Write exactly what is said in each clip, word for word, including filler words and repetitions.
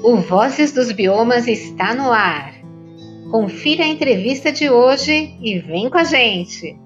O Vozes dos Biomas está no ar. Confira a entrevista de hoje e vem com a gente!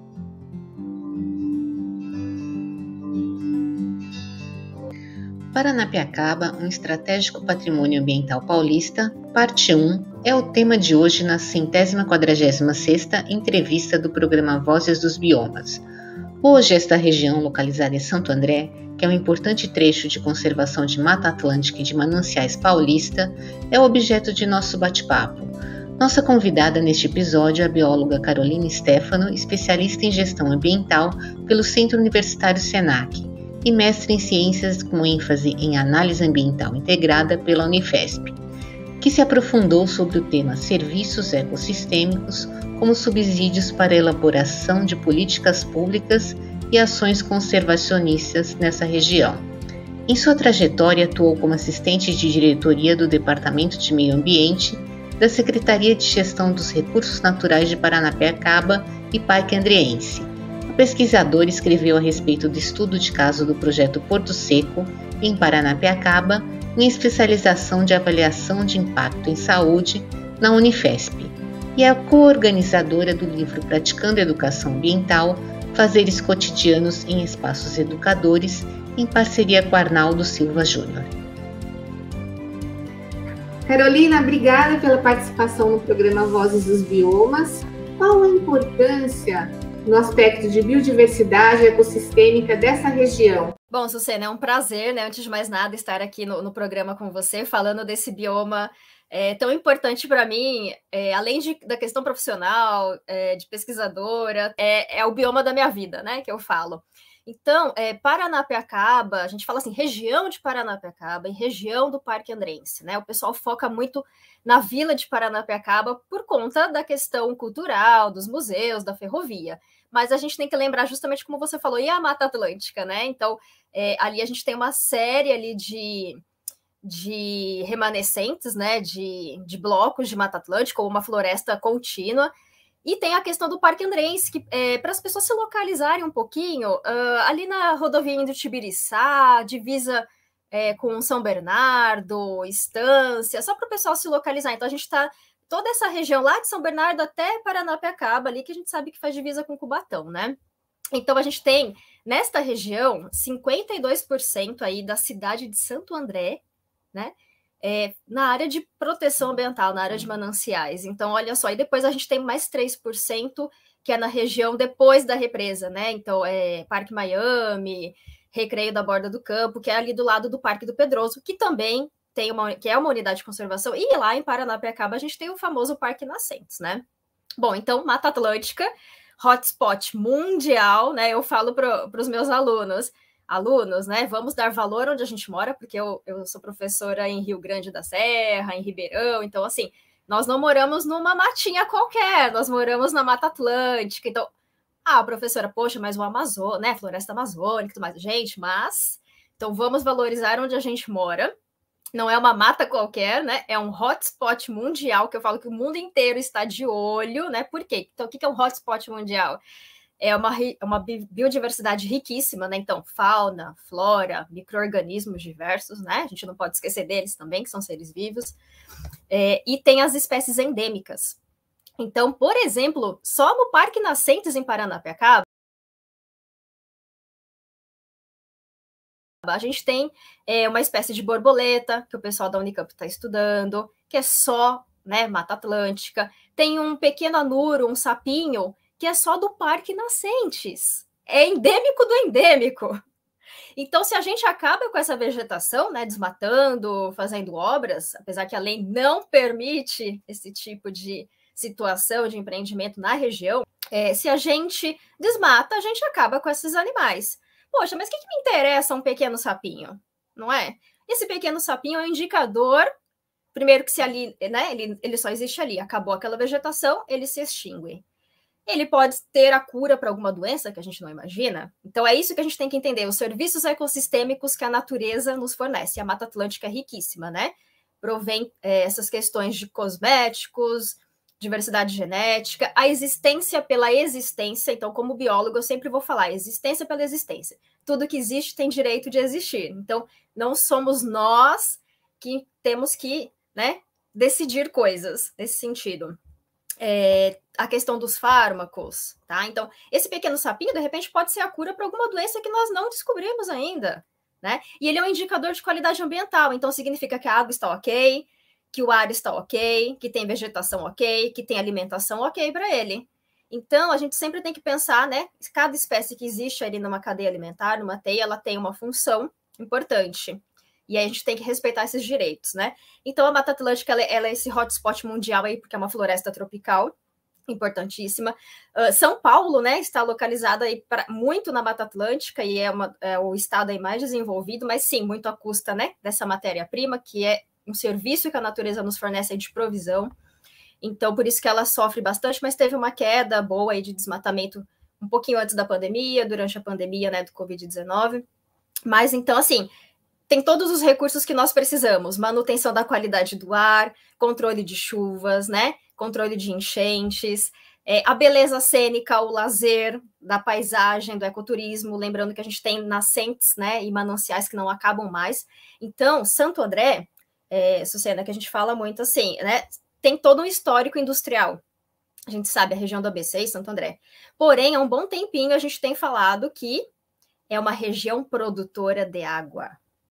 Paranapiacaba, um estratégico patrimônio ambiental paulista, parte um, é o tema de hoje na centésima quadragésima sexta entrevista do programa Vozes dos Biomas. Hoje, esta região localizada em Santo André, que é um importante trecho de conservação de Mata Atlântica e de Mananciais Paulista, é o objeto de nosso bate-papo. Nossa convidada neste episódio é a bióloga Carolina Stefano, especialista em gestão ambiental pelo Centro Universitário Senac e mestre em ciências com ênfase em análise ambiental integrada pela Unifesp, que se aprofundou sobre o tema serviços ecossistêmicos como subsídios para a elaboração de políticas públicas e ações conservacionistas nessa região. Em sua trajetória, atuou como assistente de diretoria do Departamento de Meio Ambiente da Secretaria de Gestão dos Recursos Naturais de Paranapiacaba e Parque Andreense. A pesquisadora escreveu a respeito do estudo de caso do projeto Porto Seco, em Paranapiacaba, em especialização de avaliação de impacto em saúde na Unifesp, e é a co-organizadora do livro Praticando Educação Ambiental, Fazeres Cotidianos em Espaços Educadores, em parceria com Arnaldo Silva Júnior. Carolina, obrigada pela participação no programa Vozes dos Biomas. Qual a importância no aspecto de biodiversidade ecossistêmica dessa região? Bom, Sucena, é um prazer, né, antes de mais nada, estar aqui no, no programa com você, falando desse bioma é, tão importante para mim, é, além de, da questão profissional, é, de pesquisadora, é, é o bioma da minha vida, né, que eu falo. Então, é, Paranapiacaba, a gente fala assim, região de Paranapiacaba e região do Parque Andreense, né? O pessoal foca muito na vila de Paranapiacaba por conta da questão cultural, dos museus, da ferrovia. Mas a gente tem que lembrar, justamente como você falou, e a Mata Atlântica, né? Então, é, ali a gente tem uma série ali de, de remanescentes, né? De, de blocos de Mata Atlântica, ou uma floresta contínua. E tem a questão do Parque Andreense, que é, para as pessoas se localizarem um pouquinho, uh, ali na rodovia indo Tibiriçá, divisa é, com São Bernardo, Estância, só para o pessoal se localizar. Então a gente está toda essa região lá de São Bernardo até Paranapiacaba, ali que a gente sabe que faz divisa com Cubatão, né? Então a gente tem, nesta região, cinquenta e dois por cento aí da cidade de Santo André, né? É, na área de proteção ambiental, na área de mananciais. Então, olha só, e depois a gente tem mais três por cento que é na região depois da represa, né? Então, é Parque Miami, Recreio da Borda do Campo, que é ali do lado do Parque do Pedroso, que também tem uma, que é uma unidade de conservação, e lá em Paranapiacaba a gente tem o famoso Parque Nascentes, né? Bom, então, Mata Atlântica, hotspot mundial, né? Eu falo para os meus alunos, alunos, né, vamos dar valor onde a gente mora, porque eu, eu sou professora em Rio Grande da Serra, em Ribeirão, então, assim, nós não moramos numa matinha qualquer, nós moramos na Mata Atlântica, então, ah, professora, poxa, mas o Amazonas, né, floresta amazônica e tudo mais, gente, mas, então vamos valorizar onde a gente mora, não é uma mata qualquer, né, é um hotspot mundial, que eu falo que o mundo inteiro está de olho, né, por quê? Então, o que é um hotspot mundial? É uma, uma biodiversidade riquíssima, né? Então, fauna, flora, micro-organismos diversos, né? A gente não pode esquecer deles também, que são seres vivos. É, e tem as espécies endêmicas. Então, por exemplo, só no Parque Nascentes, em Paranapiacaba, a gente tem é, uma espécie de borboleta, que o pessoal da Unicamp está estudando, que é só, né, Mata Atlântica. Tem um pequeno anuro, um sapinho, que é só do Parque Nascentes. É endêmico do endêmico. Então, se a gente acaba com essa vegetação, né, desmatando, fazendo obras, apesar que a lei não permite esse tipo de situação de empreendimento na região, é, se a gente desmata, a gente acaba com esses animais. Poxa, mas o que, que me interessa um pequeno sapinho? Não é? Esse pequeno sapinho é um indicador, primeiro que se ali, né, ele, ele só existe ali, acabou aquela vegetação, ele se extingue. Ele pode ter a cura para alguma doença que a gente não imagina. Então, é isso que a gente tem que entender. Os serviços ecossistêmicos que a natureza nos fornece. A Mata Atlântica é riquíssima, né? Provém é, essas questões de cosméticos, diversidade genética, a existência pela existência. Então, como biólogo, eu sempre vou falar existência pela existência. Tudo que existe tem direito de existir. Então, não somos nós que temos que, né, decidir coisas nesse sentido. É, a questão dos fármacos, tá? Então, esse pequeno sapinho, de repente, pode ser a cura para alguma doença que nós não descobrimos ainda, né? E ele é um indicador de qualidade ambiental, então significa que a água está ok, que o ar está ok, que tem vegetação ok, que tem alimentação ok para ele. Então, a gente sempre tem que pensar, né? Cada espécie que existe ali numa cadeia alimentar, numa teia, ela tem uma função importante. E aí a gente tem que respeitar esses direitos, né? Então, a Mata Atlântica, ela, ela é esse hotspot mundial aí, porque é uma floresta tropical, importantíssima. Uh, São Paulo, né, está localizada aí pra, muito na Mata Atlântica e é, uma, é o estado aí mais desenvolvido, mas sim, muito à custa, né, dessa matéria-prima, que é um serviço que a natureza nos fornece aí de provisão. Então, por isso que ela sofre bastante, mas teve uma queda boa aí de desmatamento um pouquinho antes da pandemia, durante a pandemia, né, do covid dezenove. Mas, então, assim, tem todos os recursos que nós precisamos, manutenção da qualidade do ar, controle de chuvas, né? Controle de enchentes, é, a beleza cênica, o lazer da paisagem, do ecoturismo, lembrando que a gente tem nascentes, né, e mananciais que não acabam mais. Então, Santo André, é, Sucena, que a gente fala muito assim, né? Tem todo um histórico industrial. A gente sabe a região do A B C e Santo André. Porém, há um bom tempinho a gente tem falado que é uma região produtora de água.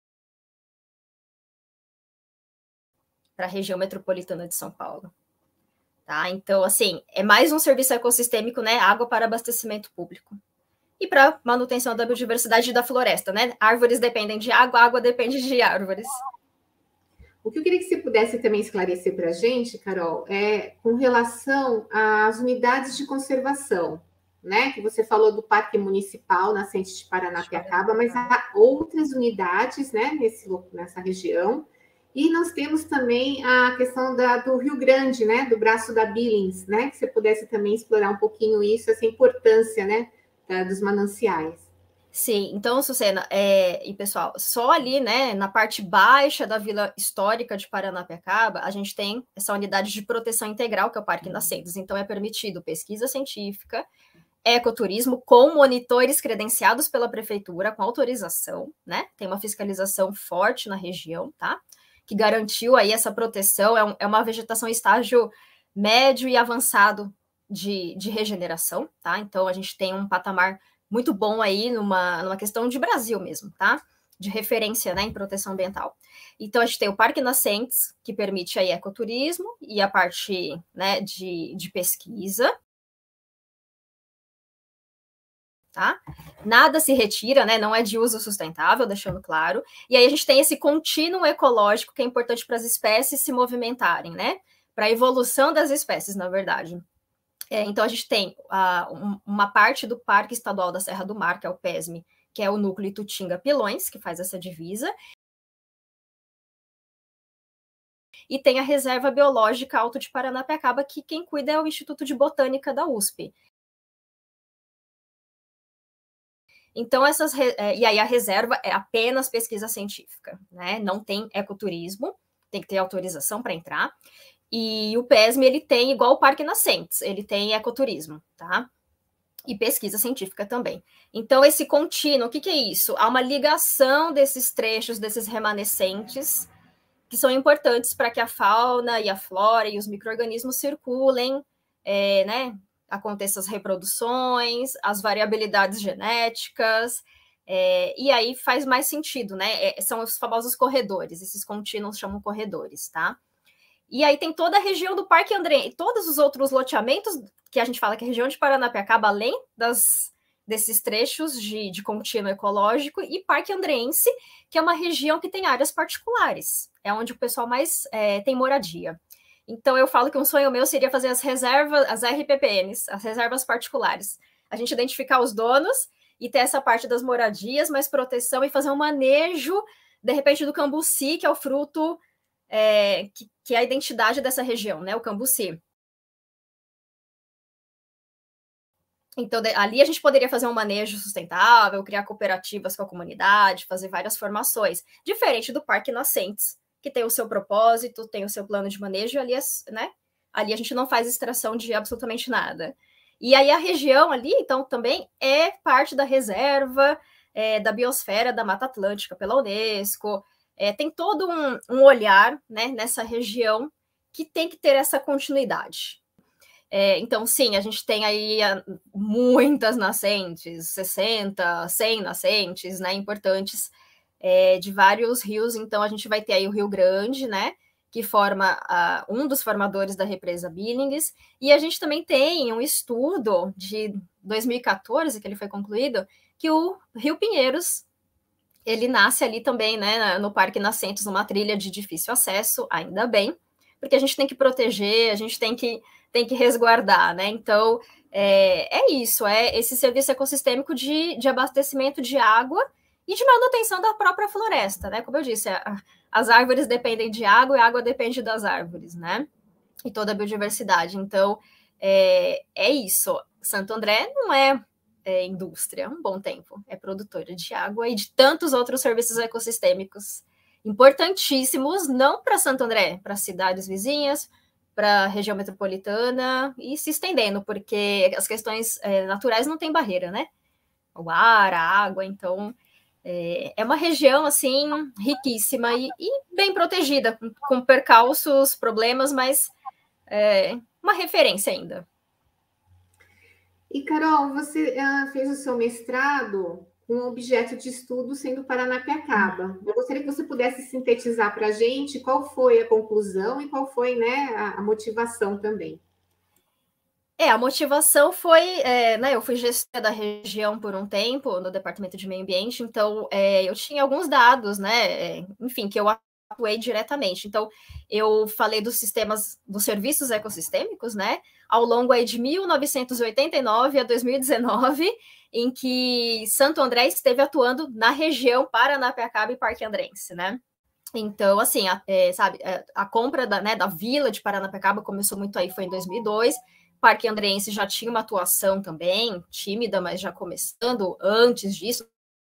Para a região metropolitana de São Paulo. Tá? Então, assim, é mais um serviço ecossistêmico, né? Água para abastecimento público. E para manutenção da biodiversidade da floresta, né? Árvores dependem de água, água depende de árvores. O que eu queria que você pudesse também esclarecer para a gente, Carol, é com relação às unidades de conservação, né? Que você falou do Parque Municipal Nascente de Paranapiacaba, mas há outras unidades, né? Nesse, nessa região. E nós temos também a questão da, do Rio Grande, né? Do braço da Billings, né? Que você pudesse também explorar um pouquinho isso, essa importância, né? Da, dos mananciais. Sim, então, Sucena, é, e pessoal, só ali, né, na parte baixa da Vila Histórica de Paranapiacaba, a gente tem essa unidade de proteção integral, que é o Parque Nascentes. Então, é permitido pesquisa científica, ecoturismo, com monitores credenciados pela prefeitura, com autorização, né? Tem uma fiscalização forte na região, tá? Que garantiu aí essa proteção, é, um, é uma vegetação em estágio médio e avançado de, de regeneração, tá? Então, a gente tem um patamar muito bom aí numa, numa questão de Brasil mesmo, tá? De referência, né, em proteção ambiental. Então, a gente tem o Parque Nascentes, que permite aí ecoturismo e a parte, né, de, de pesquisa. Tá? Nada se retira, né? Não é de uso sustentável, deixando claro. E aí a gente tem esse contínuo ecológico que é importante para as espécies se movimentarem, né? Para a evolução das espécies, na verdade. É, então a gente tem uh, um, uma parte do Parque Estadual da Serra do Mar, que é o PESME, que é o núcleo Itutinga-Pilões, que faz essa divisa. E tem a Reserva Biológica Alto de Paranapiacaba, que quem cuida é o Instituto de Botânica da U S P. Então, essas, e aí a reserva é apenas pesquisa científica, né? Não tem ecoturismo, tem que ter autorização para entrar. E o PESME, ele tem, igual o Parque Nascentes, ele tem ecoturismo, tá? E pesquisa científica também. Então, esse contínuo, o que, que é isso? Há uma ligação desses trechos, desses remanescentes, que são importantes para que a fauna e a flora e os micro-organismos circulem, é, né? Aconteçam as reproduções, as variabilidades genéticas, é, e aí faz mais sentido, né? É, são os famosos corredores, esses contínuos chamam corredores, tá? E aí tem toda a região do Parque André, e todos os outros loteamentos, que a gente fala que a região de Paranapiacaba, além das, desses trechos de, de contínuo ecológico, e Parque Andreense, que é uma região que tem áreas particulares, é onde o pessoal mais é, tem moradia. Então, eu falo que um sonho meu seria fazer as reservas, as R P P Ns, as reservas particulares. A gente identificar os donos e ter essa parte das moradias, mais proteção e fazer um manejo, de repente, do cambuci, que é o fruto, é, que, que é a identidade dessa região, né? O cambuci. Então, de, ali a gente poderia fazer um manejo sustentável, criar cooperativas com a comunidade, fazer várias formações, diferente do Parque Nascentes, que tem o seu propósito, tem o seu plano de manejo, ali, né? Ali a gente não faz extração de absolutamente nada. E aí a região ali, então, também é parte da reserva, é, da biosfera da Mata Atlântica pela Unesco, é, tem todo um, um olhar, né, nessa região que tem que ter essa continuidade. É, então, sim, a gente tem aí muitas nascentes, sessenta, cem nascentes, né, importantes, é, de vários rios. Então, a gente vai ter aí o Rio Grande, né, que forma uh, um dos formadores da represa Billings, e a gente também tem um estudo de dois mil e quatorze, que ele foi concluído, que o Rio Pinheiros, ele nasce ali também, né, no Parque Nascentes, numa trilha de difícil acesso, ainda bem, porque a gente tem que proteger, a gente tem que, tem que resguardar, né? Então, é, é isso, é esse serviço ecossistêmico de, de abastecimento de água e de manutenção da própria floresta, né? Como eu disse, a, as árvores dependem de água e a água depende das árvores, né? E toda a biodiversidade. Então, é, é isso. Santo André não é, é indústria há um bom tempo, é produtora de água e de tantos outros serviços ecossistêmicos importantíssimos, não para Santo André, para cidades vizinhas, para a região metropolitana e se estendendo, porque as questões é, naturais não têm barreira, né? O ar, a água, então é, é uma região assim riquíssima e, e bem protegida, com, com percalços, problemas, mas é uma referência ainda. E, Carol, você uh, fez o seu mestrado com um objeto de estudo sendo Paranapiacaba. Eu gostaria que você pudesse sintetizar para a gente qual foi a conclusão e qual foi, né, a, a motivação também. É, a motivação foi, é, né, eu fui gestora da região por um tempo, no Departamento de Meio Ambiente, então é, eu tinha alguns dados, né, é, enfim, que eu atuei diretamente. Então, eu falei dos sistemas, dos serviços ecossistêmicos, né, ao longo aí de mil novecentos e oitenta e nove a dois mil e dezenove, em que Santo André esteve atuando na região Paranapiacaba e Parque Andrense, né. Então, assim, a, é, sabe, a compra da, né, da vila de Paranapiacaba começou muito aí, foi em dois mil e dois, Parque Andrense já tinha uma atuação também, tímida, mas já começando antes disso.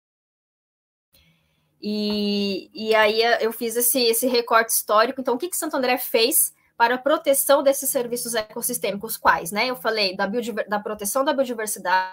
E, e aí eu fiz esse, esse recorte histórico. Então, o que, que Santo André fez para a proteção desses serviços ecossistêmicos? Quais, né? Eu falei da, da proteção da biodiversidade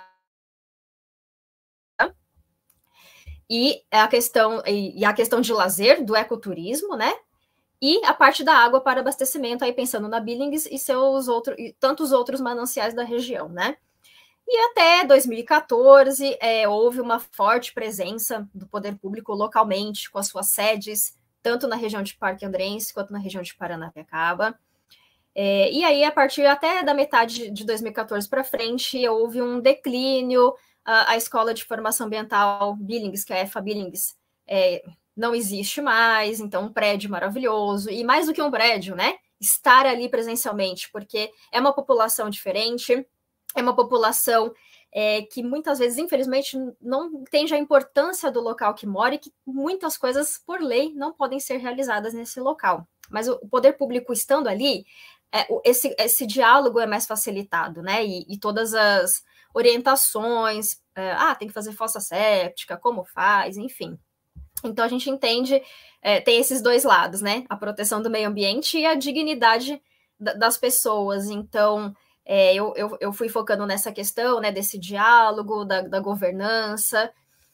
e a questão, e a questão de lazer, do ecoturismo, né? E a parte da água para abastecimento, aí pensando na Billings e seus outros, e tantos outros mananciais da região, né? E até dois mil e quatorze, é, houve uma forte presença do poder público localmente, com as suas sedes, tanto na região de Parque Andrense quanto na região de Paranapiacaba. É, e aí, a partir até da metade de dois mil e quatorze para frente, houve um declínio, a, a Escola de Formação Ambiental Billings, que é a EFA Billings, é, não existe mais, então um prédio maravilhoso, e mais do que um prédio, né? Estar ali presencialmente, porque é uma população diferente, é uma população é, que muitas vezes, infelizmente, não entende a importância do local que mora e que muitas coisas, por lei, não podem ser realizadas nesse local. Mas o poder público estando ali, é, esse, esse diálogo é mais facilitado, né? E, e todas as orientações, é, ah, tem que fazer fossa séptica, como faz, enfim. Então, a gente entende, é, tem esses dois lados, né? A proteção do meio ambiente e a dignidade da, das pessoas. Então, é, eu, eu, eu fui focando nessa questão, né? Desse diálogo, da, da governança,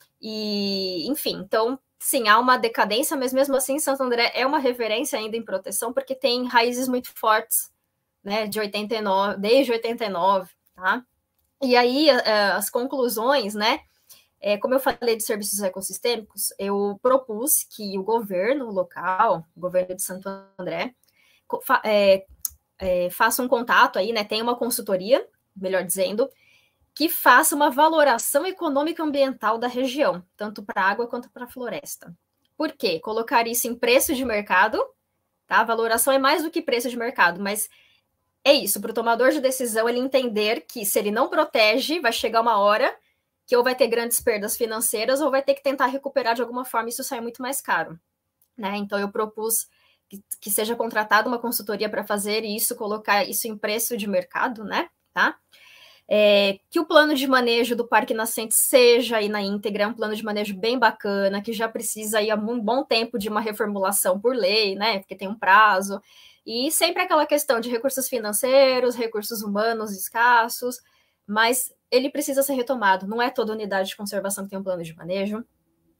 e, enfim, então, sim, há uma decadência, mas mesmo assim, Santo André é uma referência ainda em proteção, porque tem raízes muito fortes, né? De oitenta e nove, desde oitenta e nove, tá? E aí, as conclusões, né? É, como eu falei de serviços ecossistêmicos, eu propus que o governo local, o governo de Santo André, fa é, é, faça um contato aí, né? Tem uma consultoria, melhor dizendo, que faça uma valoração econômica ambiental da região, tanto para a água quanto para a floresta. Por quê? Colocar isso em preço de mercado, tá? A valoração é mais do que preço de mercado, mas é isso, para o tomador de decisão ele entender que se ele não protege, vai chegar uma hora que ou vai ter grandes perdas financeiras ou vai ter que tentar recuperar de alguma forma, isso sai muito mais caro, né? Então, eu propus que, que seja contratada uma consultoria para fazer isso, colocar isso em preço de mercado, né? Tá? É, que o plano de manejo do Parque Nascente seja aí na íntegra, um plano de manejo bem bacana, que já precisa aí há um bom tempo de uma reformulação por lei, né? Porque tem um prazo. E sempre aquela questão de recursos financeiros, recursos humanos escassos, mas ele precisa ser retomado. Não é toda unidade de conservação que tem um plano de manejo.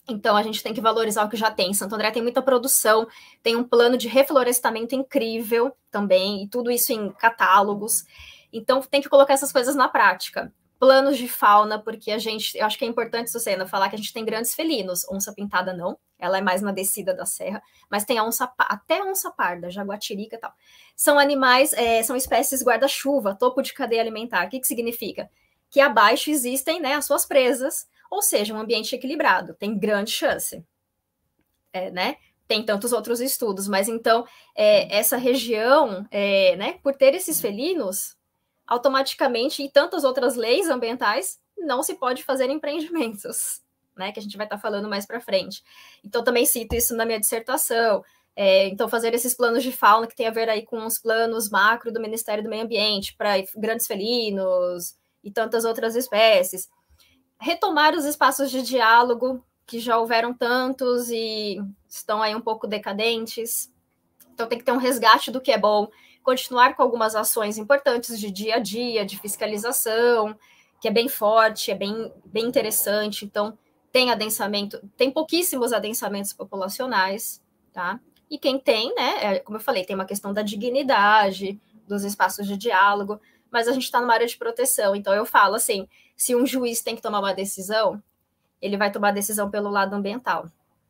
Então, a gente tem que valorizar o que já tem. Santo André tem muita produção, tem um plano de reflorestamento incrível também, e tudo isso em catálogos. Então, tem que colocar essas coisas na prática. Planos de fauna, porque a gente, eu acho que é importante, Sucena, falar que a gente tem grandes felinos. Onça pintada não, ela é mais na descida da serra, mas tem a onça, até a onça parda, jaguatirica e tal. São animais, é, são espécies guarda-chuva, topo de cadeia alimentar. O que, que significa? Que abaixo existem, né, as suas presas, ou seja, um ambiente equilibrado, tem grande chance, é, né? Tem tantos outros estudos, mas então, é, essa região, é, né, por ter esses felinos, automaticamente, e tantas outras leis ambientais, não se pode fazer empreendimentos, né, que a gente vai estar falando mais para frente. Então, também cito isso na minha dissertação. É, então, fazer esses planos de fauna que tem a ver aí com os planos macro do Ministério do Meio Ambiente, para grandes felinos e tantas outras espécies. Retomar os espaços de diálogo, que já houveram tantos e estão aí um pouco decadentes. Então, tem que ter um resgate do que é bom, continuar com algumas ações importantes de dia a dia, de fiscalização, que é bem forte, é bem, bem interessante. Então, tem adensamento, tem pouquíssimos adensamentos populacionais, tá? E quem tem, né, é, como eu falei, tem uma questão da dignidade, dos espaços de diálogo, mas a gente está numa área de proteção. Então, eu falo assim, se um juiz tem que tomar uma decisão, ele vai tomar a decisão pelo lado ambiental.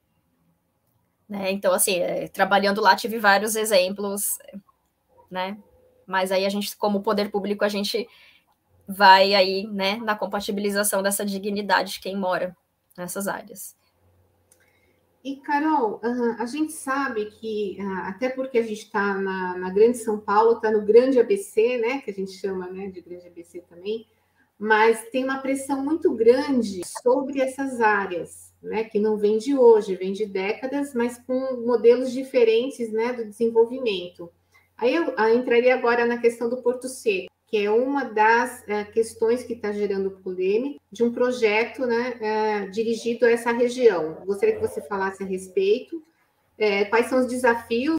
Né? Então, assim, é, trabalhando lá, tive vários exemplos, né? Mas aí a gente, como poder público, a gente vai aí, né, na compatibilização dessa dignidade de quem mora nessas áreas. E, Carol, a gente sabe que, até porque a gente está na, na Grande São Paulo, está no Grande A B C, né, que a gente chama, né, de Grande A B C também, mas tem uma pressão muito grande sobre essas áreas, né, que não vem de hoje, vem de décadas, mas com modelos diferentes, né, do desenvolvimento. Aí eu, eu entraria agora na questão do Porto Seco, que é uma das é, questões que está gerando polêmica de um projeto, né, é, dirigido a essa região. Gostaria que você falasse a respeito. É, quais são os desafios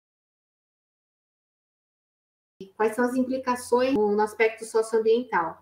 e quais são as implicações no aspecto socioambiental?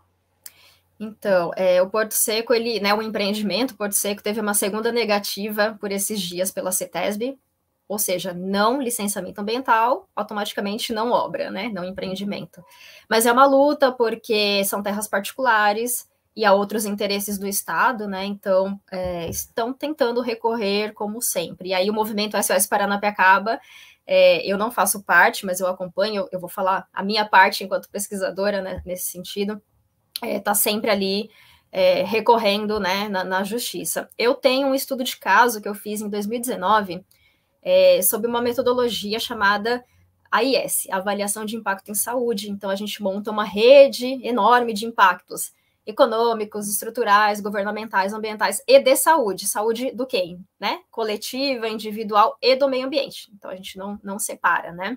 Então, é, o Porto Seco, ele, né, o empreendimento, o Porto Seco teve uma segunda negativa por esses dias pela CETESB, ou seja, não licenciamento ambiental, automaticamente não obra, né, não empreendimento. Mas é uma luta porque são terras particulares e há outros interesses do Estado, né, então é, estão tentando recorrer como sempre. E aí o movimento S O S Paranapiacaba, é, eu não faço parte, mas eu acompanho, eu vou falar a minha parte enquanto pesquisadora, né, nesse sentido, está é, sempre ali é, recorrendo, né, na, na justiça. Eu tenho um estudo de caso que eu fiz em dois mil e dezenove, É, sobre uma metodologia chamada A I S, Avaliação de Impacto em Saúde. Então, a gente monta uma rede enorme de impactos econômicos, estruturais, governamentais, ambientais e de saúde. Saúde do quê? Né? Coletiva, individual e do meio ambiente. Então, a gente não, não separa, né?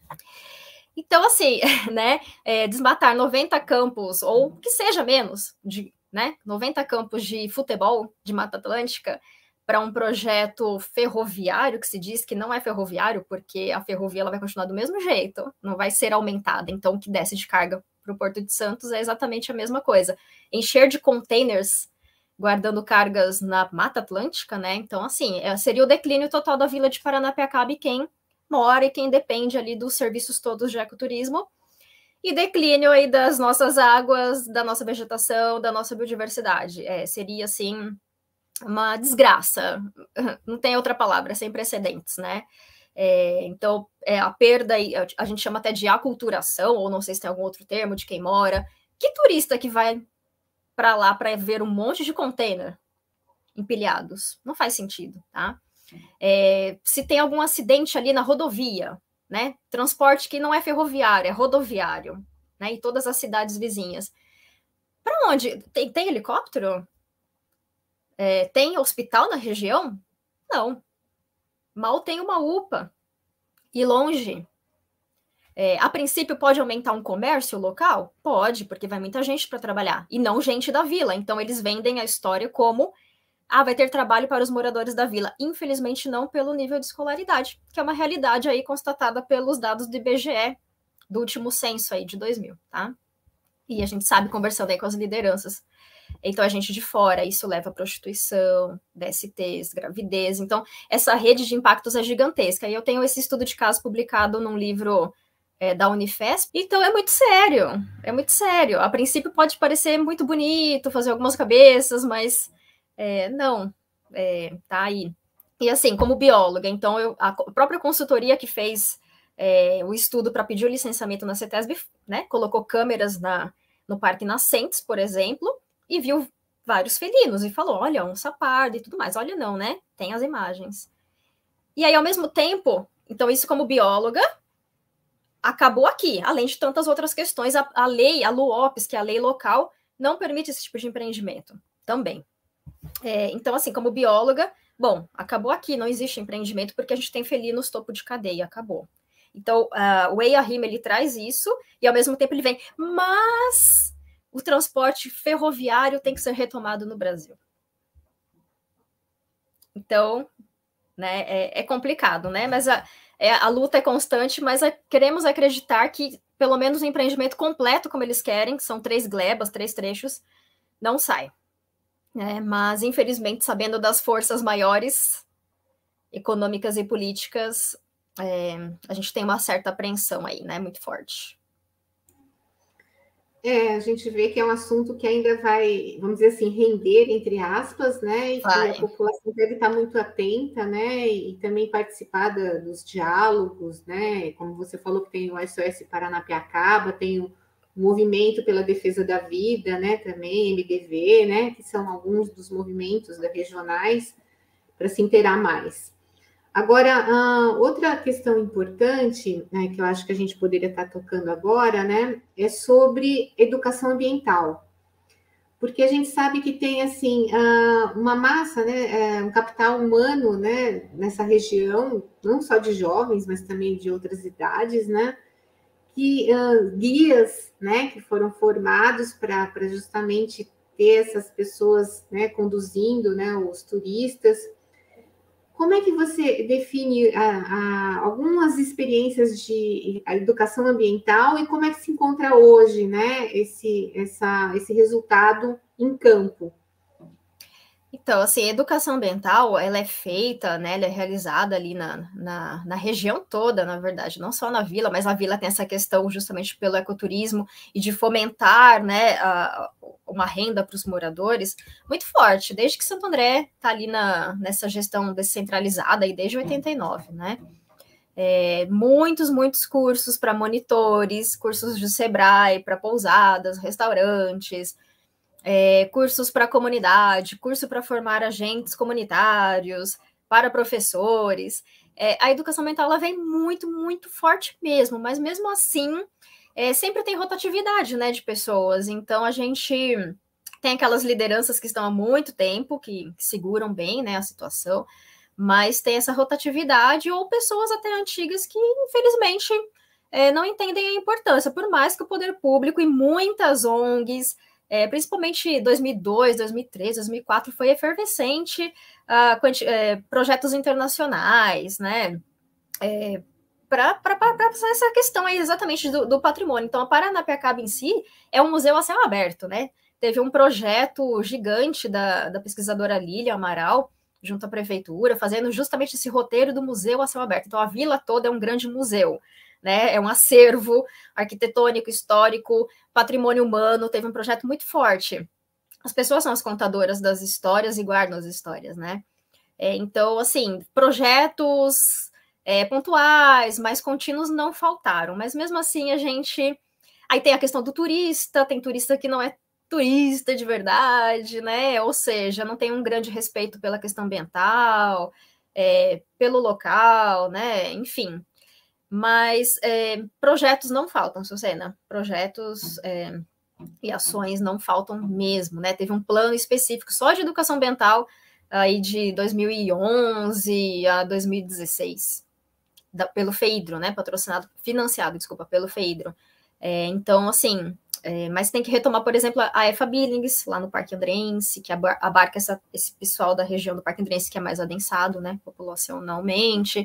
Então, assim, né, é, desmatar noventa campos, ou que seja menos, de, né, noventa campos de futebol de Mata Atlântica, para um projeto ferroviário, que se diz que não é ferroviário, porque a ferrovia ela vai continuar do mesmo jeito, não vai ser aumentada. Então, o que desce de carga para o Porto de Santos é exatamente a mesma coisa. Encher de containers, guardando cargas na Mata Atlântica, né? Então, assim, seria o declínio total da vila de Paranapiacaba e quem mora e quem depende ali dos serviços todos de ecoturismo, e declínio aí das nossas águas, da nossa vegetação, da nossa biodiversidade. É, seria, assim, uma desgraça, não tem outra palavra, sem precedentes, né? É, então, é, a perda, a gente chama até de aculturação, ou não sei se tem algum outro termo, de quem mora. Que turista que vai para lá para ver um monte de container empilhados? Não faz sentido, tá? É, se tem algum acidente ali na rodovia, né? Transporte que não é ferroviário, é rodoviário, né? Em todas as cidades vizinhas. Para onde? Tem, tem helicóptero? É, tem hospital na região? Não. Mal tem uma U P A. E longe. É, a princípio, pode aumentar um comércio local? Pode, porque vai muita gente para trabalhar. E não gente da vila. Então, eles vendem a história como ah, vai ter trabalho para os moradores da vila. Infelizmente, não pelo nível de escolaridade, que é uma realidade aí constatada pelos dados do I B G E, do último censo aí de dois mil, tá? E a gente sabe, conversando aí com as lideranças então a gente de fora, isso leva a prostituição, D S Ts, gravidez, então essa rede de impactos é gigantesca, e eu tenho esse estudo de caso publicado num livro é, da Unifesp, então é muito sério, é muito sério, a princípio pode parecer muito bonito, fazer algumas cabeças, mas é, não, é, tá aí. E assim, como bióloga, então eu, a própria consultoria que fez é, o estudo para pedir o licenciamento na CETESB, né, colocou câmeras na, no Parque Nascentes, por exemplo, e viu vários felinos, e falou, olha, onça parda e tudo mais. Olha não, né? Tem as imagens. E aí, ao mesmo tempo, então isso como bióloga, acabou aqui, além de tantas outras questões, a, a lei, a LUOPS, que é a lei local, não permite esse tipo de empreendimento, também. É, então, assim, como bióloga, bom, acabou aqui, não existe empreendimento, porque a gente tem felinos topo de cadeia, acabou. Então, uh, o EIA-RIMA, ele traz isso, e ao mesmo tempo ele vem, mas o transporte ferroviário tem que ser retomado no Brasil. Então, né, é, é complicado, né? Mas a, é, a luta é constante, mas a, queremos acreditar que pelo menos o empreendimento completo, como eles querem, que são três glebas, três trechos, não sai. É, mas, infelizmente, sabendo das forças maiores, econômicas e políticas, é, a gente tem uma certa apreensão aí, né? Muito forte. É, a gente vê que é um assunto que ainda vai, vamos dizer assim, render, entre aspas, né? E vai. que a população deve estar muito atenta, né? E também participar da, dos diálogos, né? Como você falou que tem o S O S Paranapiacaba, tem o Movimento pela Defesa da Vida, né? Também, M D V, né? Que são alguns dos movimentos da regionais, para se inteirar mais. Agora, uh, outra questão importante, né, que eu acho que a gente poderia estar tocando agora, né, é sobre educação ambiental. Porque a gente sabe que tem, assim, uh, uma massa, né, uh, um capital humano, né, nessa região, não só de jovens, mas também de outras idades, né, que uh, guias, né, que foram formados para justamente ter essas pessoas, né, conduzindo, né, os turistas. Como é que você define a, a, algumas experiências de educação ambiental e como é que se encontra hoje, né, esse, essa, esse resultado em campo? Então, assim, a educação ambiental, ela é feita, né, ela é realizada ali na, na, na região toda, na verdade, não só na vila, mas a vila tem essa questão justamente pelo ecoturismo e de fomentar, né, a, uma renda para os moradores muito forte, desde que Santo André está ali na, nessa gestão descentralizada, aí desde oitenta e nove, né? É, muitos, muitos cursos para monitores, cursos de Sebrae, para pousadas, restaurantes, É, cursos para a comunidade, curso para formar agentes comunitários, para professores. É, a educação ambiental ela vem muito, muito forte mesmo, mas mesmo assim, é, sempre tem rotatividade, né, de pessoas. Então, a gente tem aquelas lideranças que estão há muito tempo, que, que seguram bem, né, a situação, mas tem essa rotatividade ou pessoas até antigas que, infelizmente, é, não entendem a importância, por mais que o poder público e muitas O N Gs, É, principalmente dois mil e dois, dois mil e três, dois mil e quatro, foi efervescente uh, quanti- é, projetos internacionais, né, é, para essa questão aí exatamente do, do patrimônio. Então, a Paranapiacaba em si é um museu a céu aberto, né, teve um projeto gigante da, da pesquisadora Lília Amaral, junto à prefeitura, fazendo justamente esse roteiro do museu a céu aberto. Então, a vila toda é um grande museu, né? É um acervo arquitetônico, histórico, patrimônio humano, teve um projeto muito forte. As pessoas são as contadoras das histórias e guardam as histórias, né? É, então, assim, projetos é, pontuais, mais contínuos não faltaram, mas mesmo assim a gente... Aí tem a questão do turista, tem turista que não é turista de verdade, né? Ou seja, não tem um grande respeito pela questão ambiental, é, pelo local, né? Enfim, mas é, projetos não faltam, Sucena. Projetos é, e ações não faltam mesmo, né? Teve um plano específico só de educação ambiental aí de dois mil e onze a dois mil e dezesseis, da, pelo FEIDRO, né? Patrocinado, financiado, desculpa, pelo FEIDRO. É, então, assim, é, mas tem que retomar, por exemplo, a EFA Billings, lá no Parque Andrense, que abarca essa, esse pessoal da região do Parque Andrense que é mais adensado, né? Populacionalmente.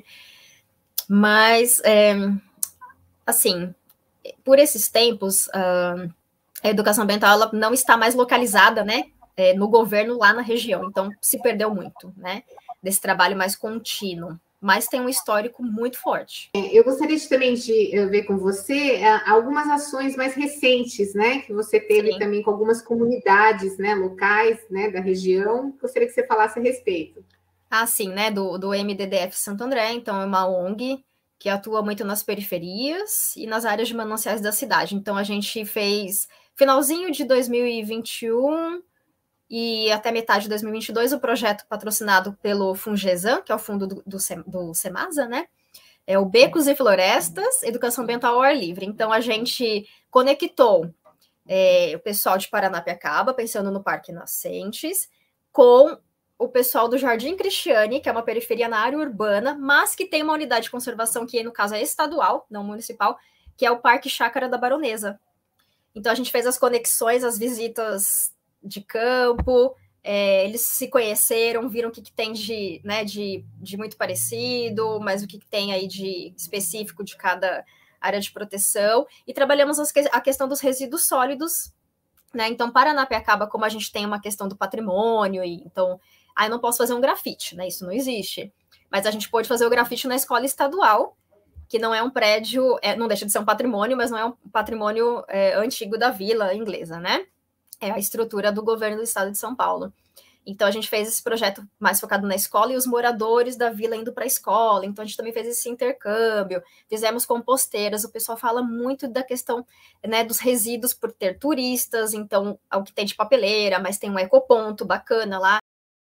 Mas, é, assim, por esses tempos, uh, a educação ambiental ela não está mais localizada, né, é, no governo lá na região. Então, se perdeu muito, né? Desse trabalho mais contínuo. Mas tem um histórico muito forte. Eu gostaria de, também de ver com você algumas ações mais recentes, né? Que você teve Sim. também com algumas comunidades, né, locais, né, da região. Gostaria que você falasse a respeito. Ah, sim, né? Do, do M D D F Santo André, então é uma O N G que atua muito nas periferias e nas áreas de mananciais da cidade. Então a gente fez finalzinho de dois mil e vinte e um e até metade de dois mil e vinte e dois o projeto patrocinado pelo Fungesan, que é o fundo do, do, do Semasa, né? É o Becos e Florestas, Educação Ambiental ao Ar Livre. Então a gente conectou é, o pessoal de Paranapiacaba, pensando no Parque Nascentes, com o pessoal do Jardim Cristiane, que é uma periferia na área urbana, mas que tem uma unidade de conservação que, no caso, é estadual, não municipal, que é o Parque Chácara da Baronesa. Então, a gente fez as conexões, as visitas de campo, é, eles se conheceram, viram o que, que tem de, né, de, de muito parecido, mas o que, que tem aí de específico de cada área de proteção, e trabalhamos a questão dos resíduos sólidos, né? Então, Paranapiacaba, como a gente tem uma questão do patrimônio, e então, aí ah, não posso fazer um grafite, né? Isso não existe. Mas a gente pode fazer o grafite na escola estadual, que não é um prédio, é, não deixa de ser um patrimônio, mas não é um patrimônio é, antigo da vila inglesa, né? É a estrutura do governo do estado de São Paulo. Então, a gente fez esse projeto mais focado na escola e os moradores da vila indo para a escola. Então, a gente também fez esse intercâmbio. Fizemos composteiras. O pessoal fala muito da questão, né, dos resíduos por ter turistas. Então, o que tem de papeleira, mas tem um ecoponto bacana lá.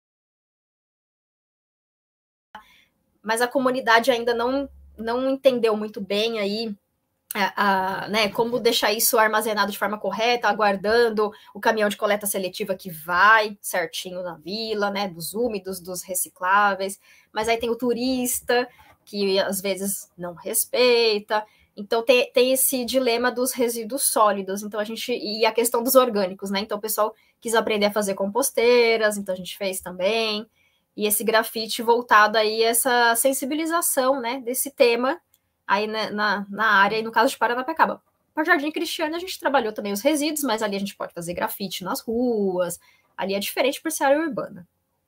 Mas a comunidade ainda não, não entendeu muito bem aí A, a, né, como deixar isso armazenado de forma correta, aguardando o caminhão de coleta seletiva que vai certinho na vila, né, dos úmidos, dos recicláveis, mas aí tem o turista, que às vezes não respeita, então tem, tem esse dilema dos resíduos sólidos, então a gente, e a questão dos orgânicos, né, então o pessoal quis aprender a fazer composteiras, então a gente fez também, e esse grafite voltado aí, essa sensibilização, né, desse tema, aí na, na, na área, e no caso de Paranapiacaba. Para o Jardim Cristiane, a gente trabalhou também os resíduos, mas ali a gente pode fazer grafite nas ruas, ali é diferente por ser área urbana.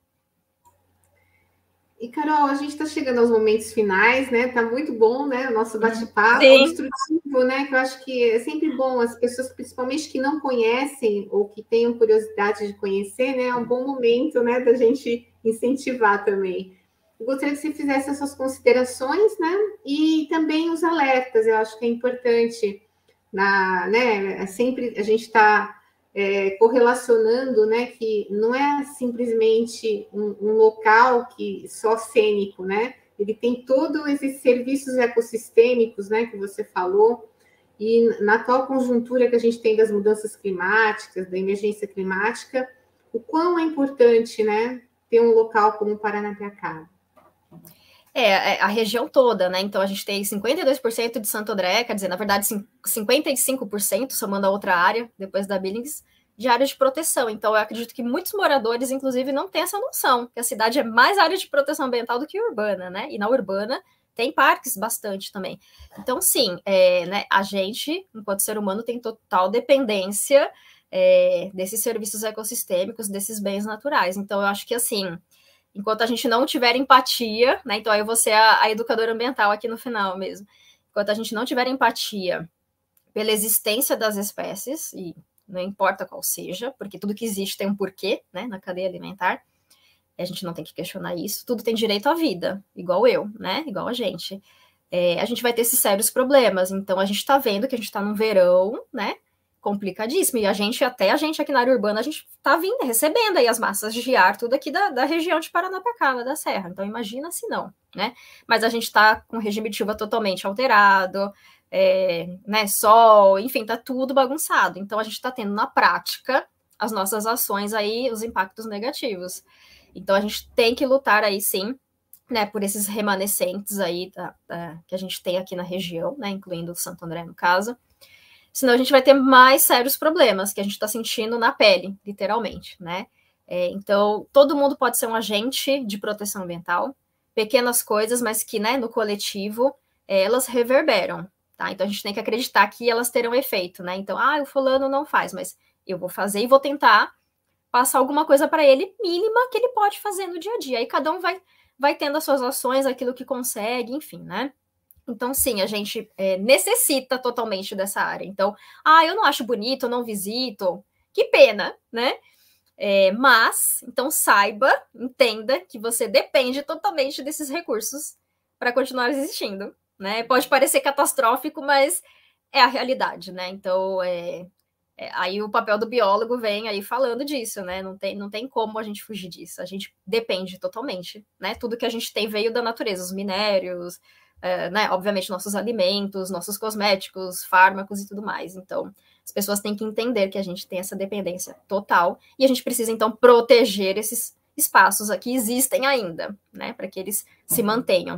E, Carol, a gente está chegando aos momentos finais, né? Tá muito bom, né? O nosso bate-papo instrutivo, né? Que eu acho que é sempre bom as pessoas, principalmente que não conhecem ou que tenham curiosidade de conhecer, né? É um bom momento, né? Da gente incentivar também. Eu gostaria que você fizesse as suas considerações, né? E também os alertas, eu acho que é importante, na, né? Sempre a gente está é, correlacionando, né? Que não é simplesmente um, um local que só cênico, né? Ele tem todos esses serviços ecossistêmicos, né? Que você falou. E na atual conjuntura que a gente tem das mudanças climáticas, da emergência climática, o quão é importante, né? Ter um local como Paranapiacaba. É, a região toda, né? Então a gente tem cinquenta e dois por cento de Santo André, quer dizer, na verdade, cinquenta e cinco por cento, somando a outra área, depois da Billings, de área de proteção. Então eu acredito que muitos moradores, inclusive, não têm essa noção, que a cidade é mais área de proteção ambiental do que urbana, né? E na urbana tem parques bastante também. Então, sim, é, né, a gente, enquanto ser humano, tem total dependência é, desses serviços ecossistêmicos, desses bens naturais. Então, eu acho que, assim, enquanto a gente não tiver empatia, né? Então, aí eu vou ser a, a educadora ambiental aqui no final mesmo. Enquanto a gente não tiver empatia pela existência das espécies, e não importa qual seja, porque tudo que existe tem um porquê, né? Na cadeia alimentar, a gente não tem que questionar isso. Tudo tem direito à vida, igual eu, né? Igual a gente. É, a gente vai ter esses sérios problemas. Então, a gente está vendo que a gente está num verão, né? Complicadíssimo. E a gente, até a gente aqui na área urbana, a gente está vindo, recebendo aí as massas de ar, tudo aqui da, da região de Paranapiacaba, da Serra. Então, imagina se não, né? Mas a gente está com o regime de chuva totalmente alterado, é, né? Sol, enfim, tá tudo bagunçado. Então, a gente está tendo na prática as nossas ações aí, os impactos negativos. Então, a gente tem que lutar aí, sim, né, por esses remanescentes aí da, da, que a gente tem aqui na região, né, incluindo o Santo André, no caso. Senão a gente vai ter mais sérios problemas que a gente está sentindo na pele, literalmente, né? É, então, todo mundo pode ser um agente de proteção ambiental, pequenas coisas, mas que, né, no coletivo, é, elas reverberam, tá? Então, a gente tem que acreditar que elas terão efeito, né? Então, ah, o fulano não faz, mas eu vou fazer e vou tentar passar alguma coisa para ele mínima que ele pode fazer no dia a dia. Aí cada um vai, vai tendo as suas ações, aquilo que consegue, enfim, né? Então, sim, a gente é, necessita totalmente dessa área. Então, ah, eu não acho bonito, eu não visito. Que pena, né? É, mas, então saiba, entenda que você depende totalmente desses recursos para continuar existindo, né? Pode parecer catastrófico, mas é a realidade, né? Então, é, é, aí o papel do biólogo vem aí falando disso, né? Não tem, não tem como a gente fugir disso. A gente depende totalmente, né? Tudo que a gente tem veio da natureza, os minérios, é, né? Obviamente nossos alimentos, nossos cosméticos, fármacos e tudo mais. Então, as pessoas têm que entender que a gente tem essa dependência total e a gente precisa, então, proteger esses espaços aqui existem ainda, né? Para que eles se mantenham.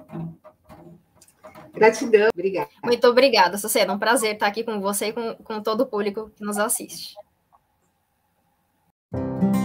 Gratidão, obrigada. Muito obrigada, Sucena. É um prazer estar aqui com você e com, com todo o público que nos assiste.